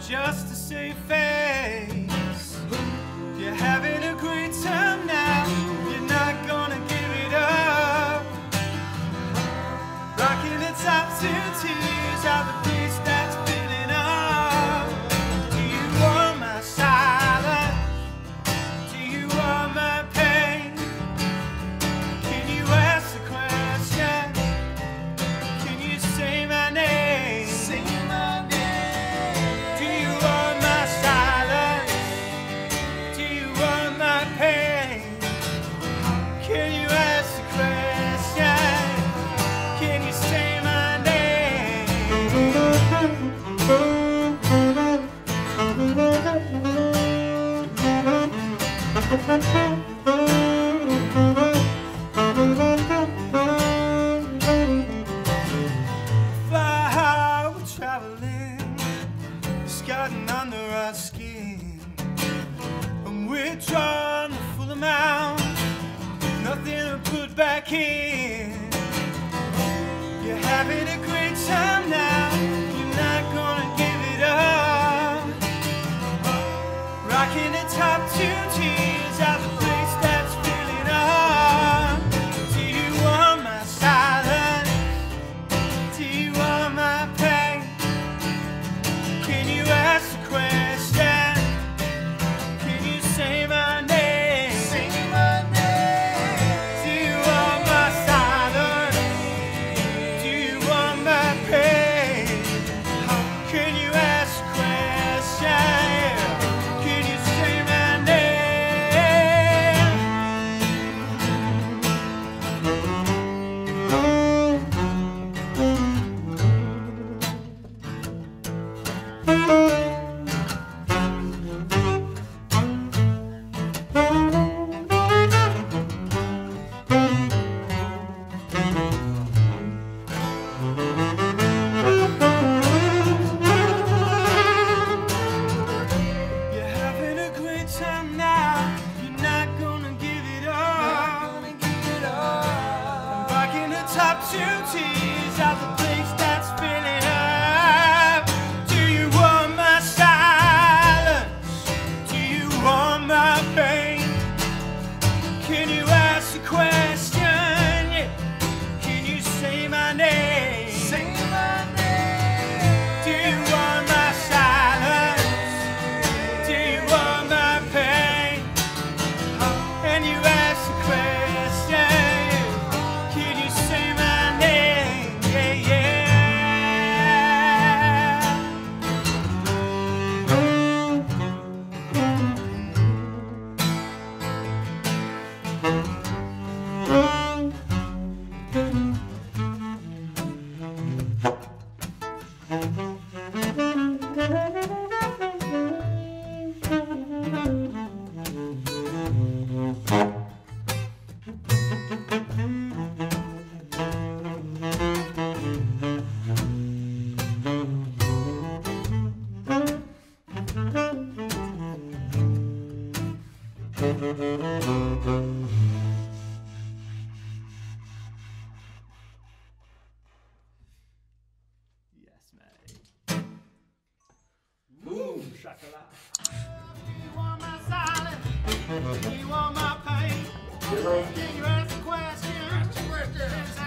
just to save face. You're having a great time now, you're not gonna give it up. Rocking the top 2 tiers out the place that's filling up. Do you want my silence? Do you want my pain? Can you ask the question? Can you say my name? Say my name. Do you want my silence? Do you want my pain? Can you ask the question? Can you say my name? Fly high, we're traveling, scouting under our skin, and we're drawing the full amount, nothing to put back in. You're having a great time now, you're not gonna give it up. Rocking the top 2 tiers out the place that's filling up. Do you want my silence? Do you want my pain? Can you ask the question? Can you say my name? Say my name. Do you want my silence? Do you want my pain? Can you ask the question? Can you say my name? You're having a great time now, you're not gonna give it up. Rocking the top 2 tiers out the place that's filling up. Do you want my silence? Do you want my pain? Can you ask the question? Yeah. Can you say my name? Say my name. Do you want my silence? Do you want my pain? And you ask the question, can you say my name? Yeah, yeah. Yes, mate. Boom, shakalaka. Do you want my silence? Do you want my pain? Can you ask the question?